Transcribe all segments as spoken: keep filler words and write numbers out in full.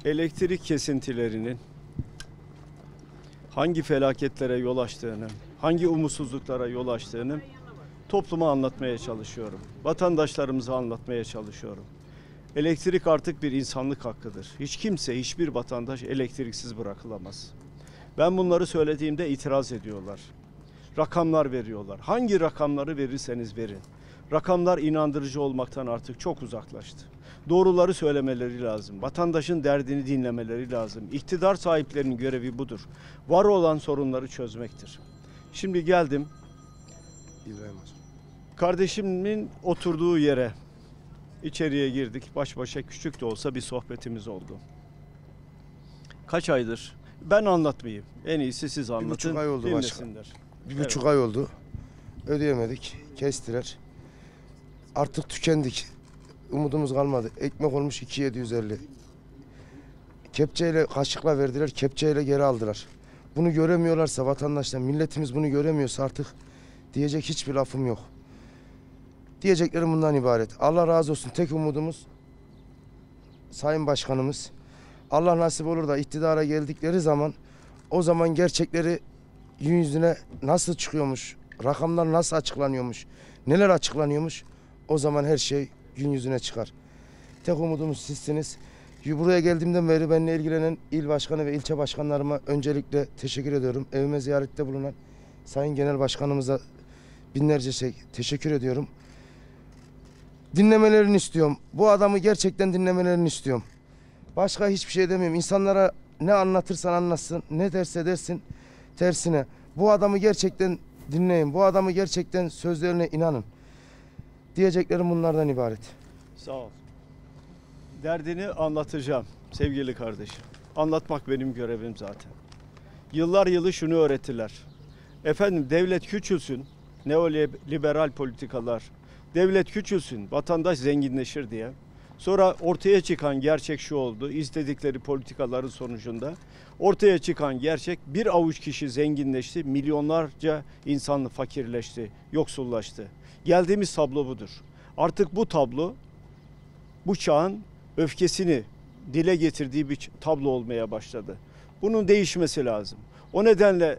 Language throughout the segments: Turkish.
elektrik kesintilerinin hangi felaketlere yol açtığını, hangi umutsuzluklara yol açtığını topluma anlatmaya çalışıyorum. Vatandaşlarımıza anlatmaya çalışıyorum. Elektrik artık bir insanlık hakkıdır. Hiç kimse, hiçbir vatandaş elektriksiz bırakılamaz. Ben bunları söylediğimde itiraz ediyorlar. Rakamlar veriyorlar. Hangi rakamları verirseniz verin. Rakamlar inandırıcı olmaktan artık çok uzaklaştı. Doğruları söylemeleri lazım. Vatandaşın derdini dinlemeleri lazım. İktidar sahiplerinin görevi budur. Var olan sorunları çözmektir. Şimdi geldim. İbrahim Hocam. Kardeşimin oturduğu yere içeriye girdik. Baş başa küçük de olsa bir sohbetimiz oldu. Kaç aydır? Ben anlatmayayım. En iyisi siz anlatın. Bir buçuk ay oldu başkan. Dinlesinler. Bir buçuk evet. ay oldu. Ödeyemedik. Kestiler. Artık tükendik. Umudumuz kalmadı. Ekmek olmuş iki bin yedi yüz elli. Kepçeyle, kaşıkla verdiler. Kepçeyle geri aldılar. Bunu göremiyorlarsa vatandaşlar, milletimiz bunu göremiyorsa artık diyecek hiçbir lafım yok. Diyeceklerim bundan ibaret. Allah razı olsun. Tek umudumuz Sayın Başkanımız. Allah nasip olur da iktidara geldikleri zaman o zaman gerçekleri gün yüzüne nasıl çıkıyormuş, rakamlar nasıl açıklanıyormuş, neler açıklanıyormuş, o zaman her şey gün yüzüne çıkar. Tek umudumuz sizsiniz. Buraya geldiğimden beri benimle ilgilenen il başkanı ve ilçe başkanlarıma öncelikle teşekkür ediyorum. Evime ziyarette bulunan Sayın Genel Başkanımıza binlerce şey teşekkür ediyorum. Dinlemelerini istiyorum. Bu adamı gerçekten dinlemelerini istiyorum. Başka hiçbir şey demiyorum. İnsanlara ne anlatırsan anlatsın, ne derse dersin tersine. Bu adamı gerçekten dinleyin. Bu adamı gerçekten sözlerine inanın. Diyeceklerim bunlardan ibaret. Sağ ol. Derdini anlatacağım sevgili kardeşim. Anlatmak benim görevim zaten. Yıllar yılı şunu öğrettiler. Efendim devlet küçülsün, neoliberal politikalar, devlet küçülsün, vatandaş zenginleşir diye. Sonra ortaya çıkan gerçek şu oldu. İstedikleri politikaların sonucunda ortaya çıkan gerçek bir avuç kişi zenginleşti, milyonlarca insan fakirleşti, yoksullaştı. Geldiğimiz tablo budur. Artık bu tablo bu çağın öfkesini dile getirdiği bir tablo olmaya başladı. Bunun değişmesi lazım. O nedenle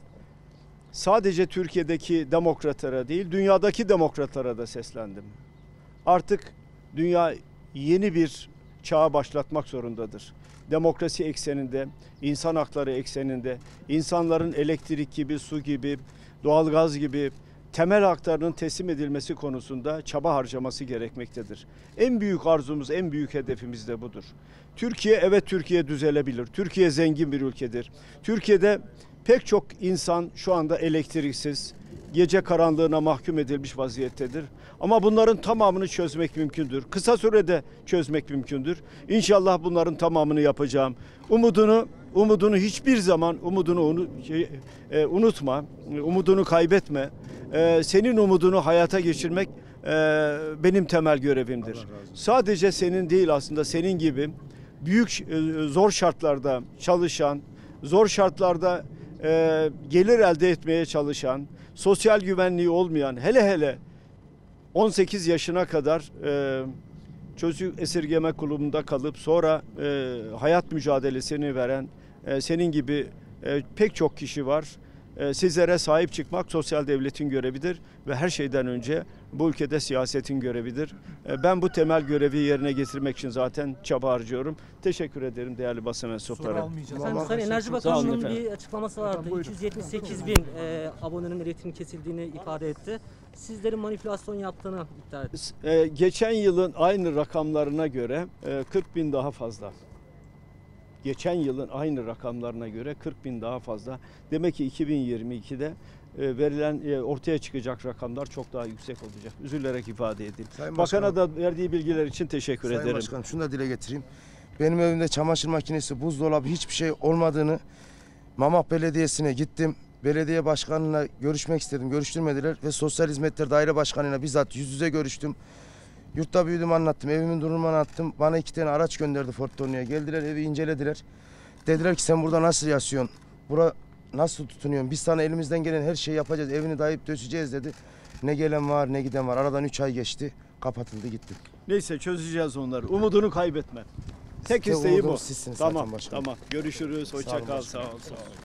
sadece Türkiye'deki demokratlara değil, dünyadaki demokratlara da seslendim. Artık dünya yeni bir çağa başlatmak zorundadır. Demokrasi ekseninde, insan hakları ekseninde, insanların elektrik gibi, su gibi, doğalgaz gibi temel haklarının teslim edilmesi konusunda çaba harcaması gerekmektedir. En büyük arzumuz, en büyük hedefimiz de budur. Türkiye, evet Türkiye düzelebilir. Türkiye zengin bir ülkedir. Türkiye'de pek çok insan şu anda elektriksiz, gece karanlığına mahkum edilmiş vaziyettedir. Ama bunların tamamını çözmek mümkündür. Kısa sürede çözmek mümkündür. İnşallah bunların tamamını yapacağım. Umudunu, umudunu hiçbir zaman umudunu şey, e, unutma, umudunu kaybetme. E, senin umudunu hayata geçirmek e, benim temel görevimdir. Sadece senin değil aslında senin gibi büyük e, zor şartlarda çalışan, zor şartlarda e, gelir elde etmeye çalışan, sosyal güvenliği olmayan, hele hele on sekiz yaşına kadar e, çocuk esirgeme kulübünde kalıp sonra e, hayat mücadelesini veren e, senin gibi e, pek çok kişi var. E, sizlere sahip çıkmak sosyal devletin görevidir ve her şeyden önce bu ülkede siyasetin görevidir. E, ben bu temel görevi yerine getirmek için zaten çaba harcıyorum. Teşekkür ederim değerli basın mensupları. Efendim, Sayın Enerji Bakanlığı'nın bir açıklaması vardı. iki yüz yetmiş sekiz bin e, abonenin elektriğinin kesildiğini ifade etti. Sizlerin manipülasyon yaptığını iddia etti. E, geçen yılın aynı rakamlarına göre e, kırk bin daha fazla. Geçen yılın aynı rakamlarına göre kırk bin daha fazla. Demek ki iki bin yirmi ikide e, verilen e, ortaya çıkacak rakamlar çok daha yüksek olacak. Üzülerek ifade edeyim. Sayın Bakana Başkanım, da verdiği bilgiler için teşekkür Sayın ederim. Başkanım şunu da dile getireyim. Benim evimde çamaşır makinesi, buzdolabı hiçbir şey olmadığını Mamak Belediyesi'ne gittim. Belediye başkanına görüşmek istedim. Görüştürmediler ve Sosyal Hizmetler Daire Başkanı'yla bizzat yüz yüze görüştüm. Yurtta büyüdüm anlattım. Evimin durumunu anlattım. Bana iki tane araç gönderdi Fortuni'ye. Geldiler evi incelediler. Dediler ki sen burada nasıl yaşıyorsun? Bura nasıl tutunuyorsun? Biz sana elimizden gelen her şeyi yapacağız. Evini dayayıp döşeceğiz dedi. Ne gelen var ne giden var. Aradan üç ay geçti. Kapatıldı gitti. Neyse çözeceğiz onları. Umudunu kaybetme. Tek Tek isteği bu. umudumuz sizsiniz zaten Tamam, başkanım. tamam. Görüşürüz. Hoşça olun kal. başkanım. Sağ ol, sağ ol.